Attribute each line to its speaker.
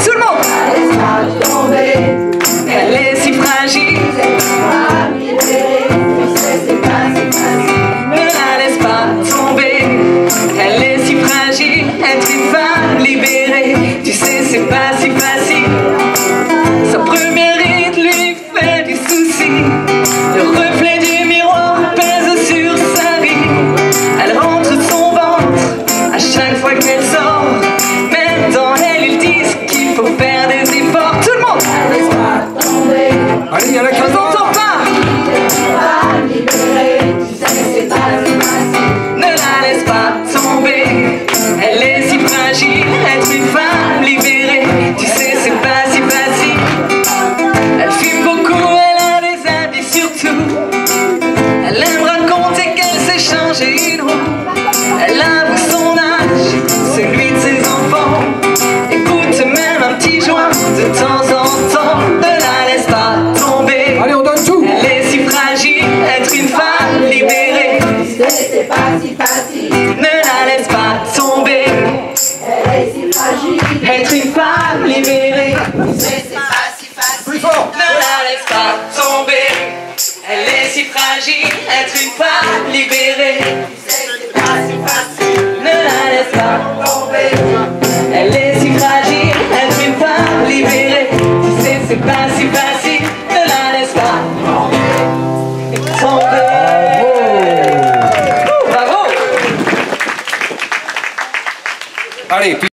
Speaker 1: tout le monde. Elle est si fragile. Ne la laisse pas tomber. Elle est si fragile. Être une femme libérée, tu sais, c'est pas si facile. Sa première ride lui fait du souci. Le reflet du miroir pèse sur sa vie. Elle rentre son ventre à chaque fois qu'elle sort. Même dans elle, ils disent qu'il faut faire des efforts. Tout le monde.
Speaker 2: Allez, il y a la
Speaker 1: Je t'entends pas. Ne la laisse pas tomber. Elle est si fragile. Être une femme libérée, tu sais, c'est pas si facile. Elle fume beaucoup, elle a des habits surtout. Elle aime raconter qu'elle s'est changé une roue. Elle avoue son âge, celui de ses enfants. Écoute même un petit joint de temps en temps. Ne la laisse pas tomber.
Speaker 2: Allez, on donne tout.
Speaker 1: Elle est si fragile, être une femme libérée.
Speaker 3: C'est pas si facile.
Speaker 1: Ne la laisse pas tomber.
Speaker 3: Elle est si fragile.
Speaker 1: Être une femme libérée.
Speaker 3: C'est pas si facile.
Speaker 2: Plus fort.
Speaker 1: Ne la laisse pas tomber. Elle est si fragile, être une femme libérée.
Speaker 3: C'est pas si facile.
Speaker 1: Ne la laisse pas tomber. Elle est si fragile, être une femme libérée. Tu sais, c'est pas si facile. Ne la laisse pas tomber. Bravo.
Speaker 2: Allez,